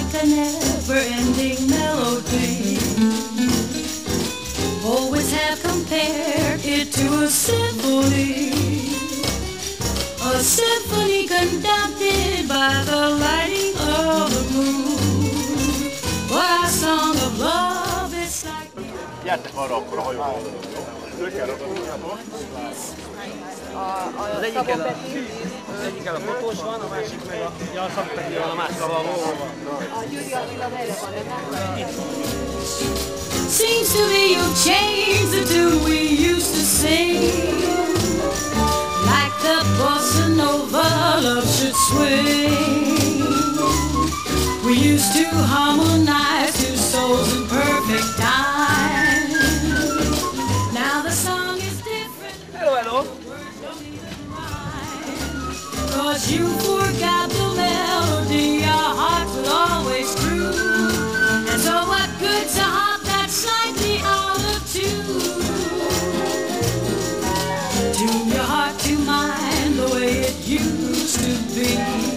like a never-ending melody. Poets have compared it to a symphony conducted by the lighting of the moon. What a song of love, it's like... Gyertek arra akkor a hajóra. Az egyikkel a fotós van, a másik meg a szakpeti van, a másik a hol van. A Gyuri Attila merre van, nem? Seems to me you changed the tune we used to sing. Like the bossa nova love should swing. We used to harmonize two souls in perfect time. Now the song is different. Hello, hello. 'Cause you forgot the melody our hearts were always true. And so what good's a heart that's slightly out of tune? Tune your heart to mine the way it used to be.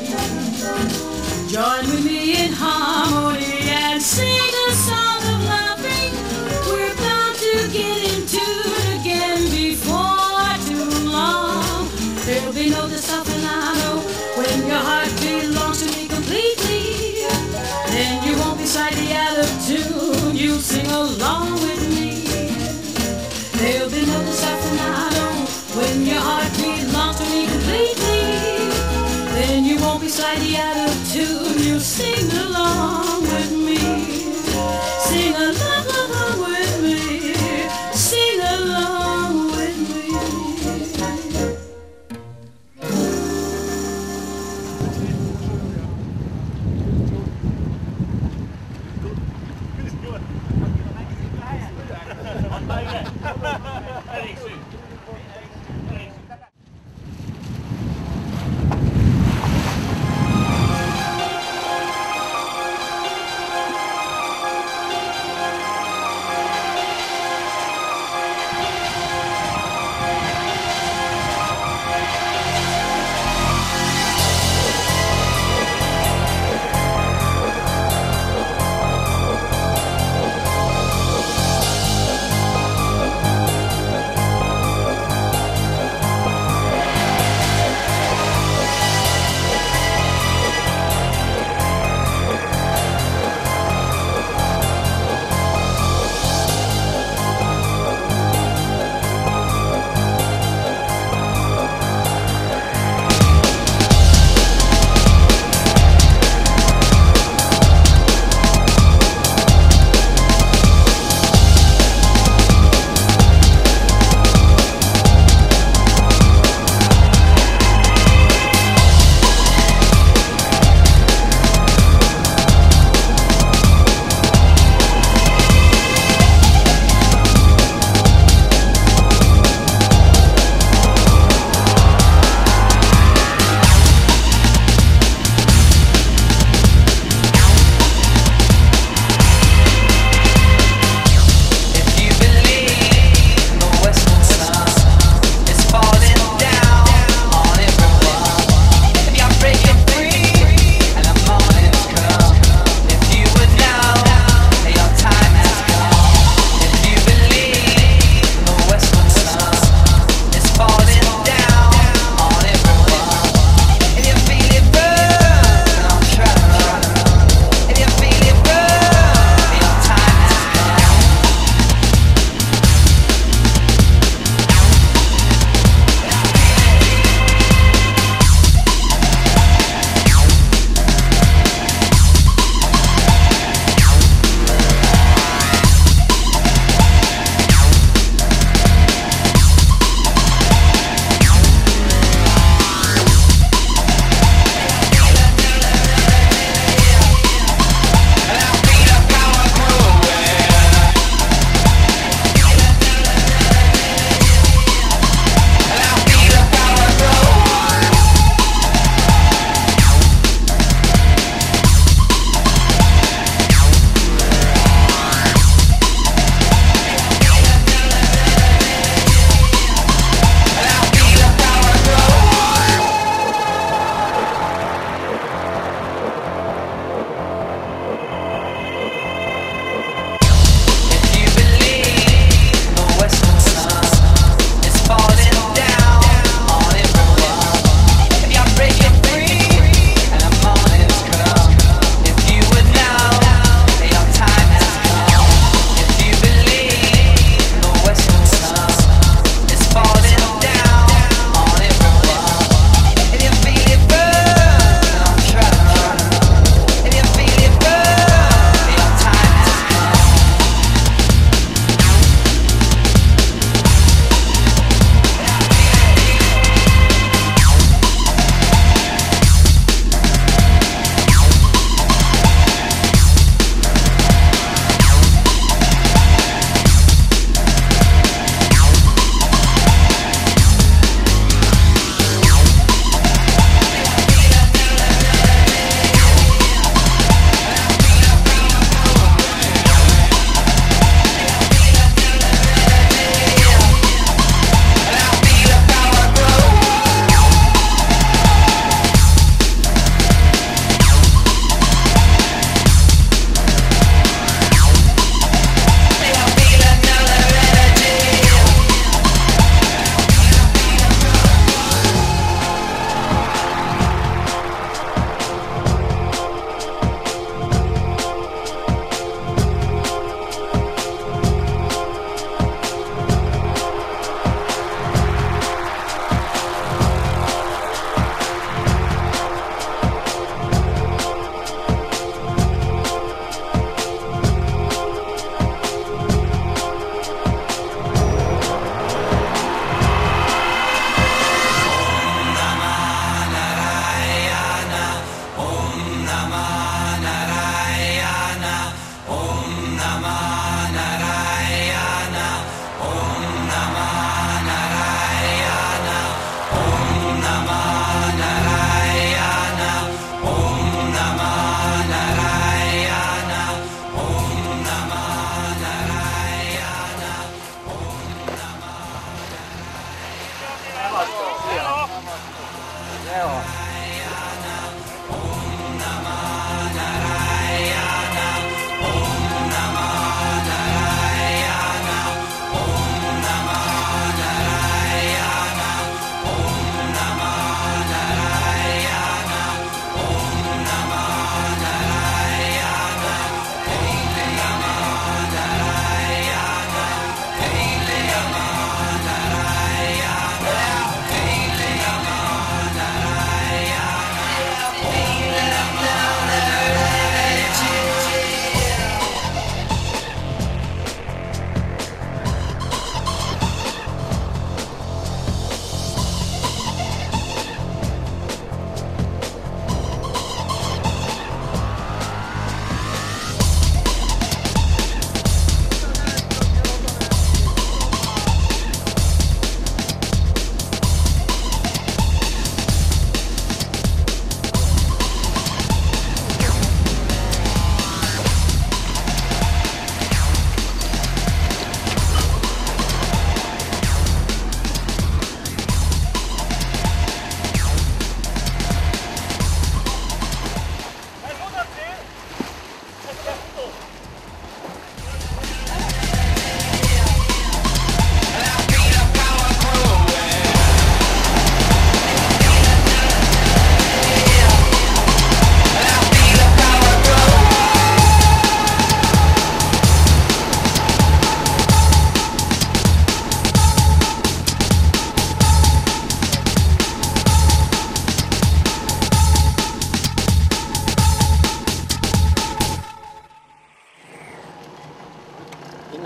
Join with me in harmony and sing a song of loving. We're bound to get into it again before too long. There'll be no desafinado when your heart belongs to me completely. Then you won't be slightly out of tune. You'll sing along with me. There'll be no desafinado when your heart belongs to me completely. Then you won't be slightly out of tune. You'll sing along with me. Sing along with me. Sing along with me.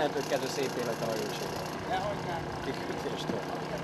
eltökkenő szép élet a hajóség. Kihűtéstől.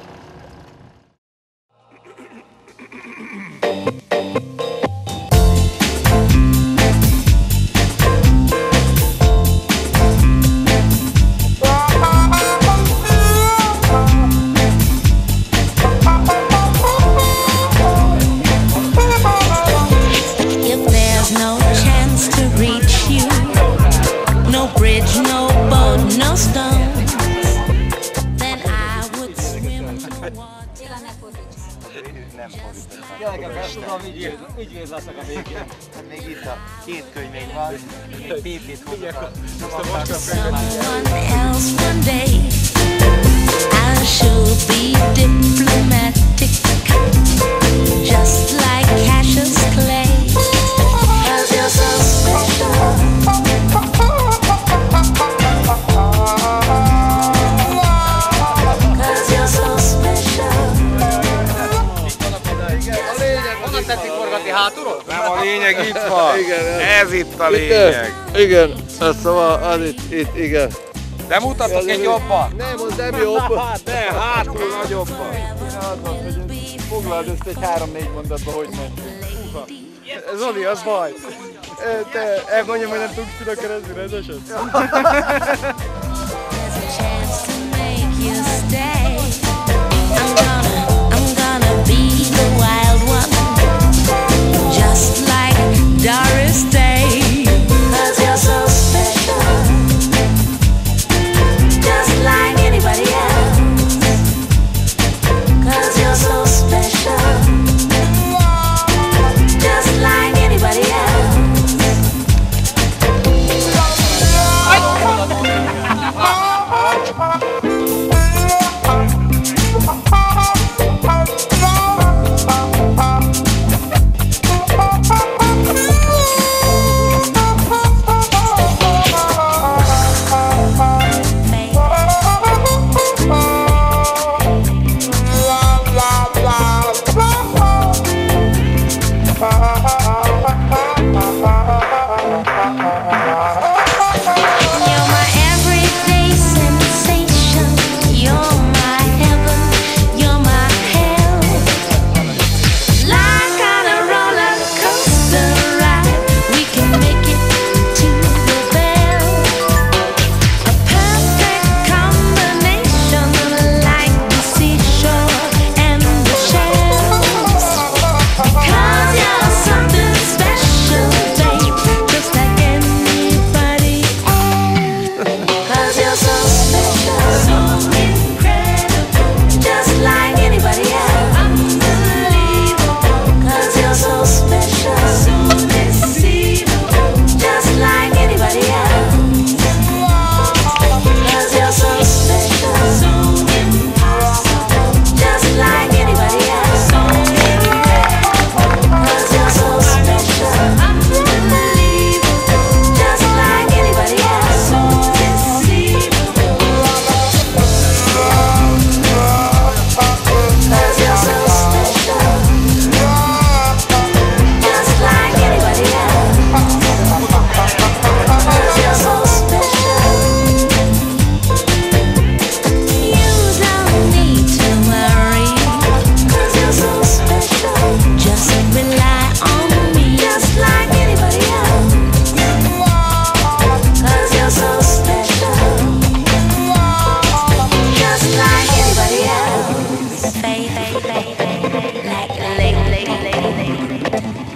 Nem fordítottam. Gyerekek, tudom, ügyvéd leszek a végén. Hát még itt a 2 könyv még van, még pipit hozok a Someone else one day I should be diplomatic, just like Cassius Clay, 'cause you're so special. Hátulról? Nem, a lényeg itt van. Igen, ez itt a lényeg. Igen, szóval az itt, igen. De mutatok egy jobban. Nem, az nem jobb. De hátul nagyobban. Foglald össze egy 3-4 mondatba, hogy mentünk. Zoli, az baj. Te elmondjam, hogy nem tudsz tudok keresztül, ez eset? I'm gonna be the wild one, just like Doris Day, 'cause you're so special, just like anybody else, 'cause you're so special, just like anybody else. Like a lady.